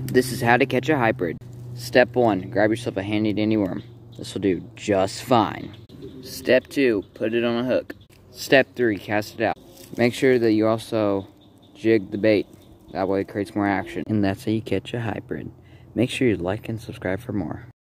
This is how to catch a hybrid. Step 1, grab yourself a handy dandy worm. This will do just fine. Step 2, put it on a hook. Step 3, cast it out. Make sure that you also jig the bait. That way it creates more action. And that's how you catch a hybrid. Make sure you like and subscribe for more.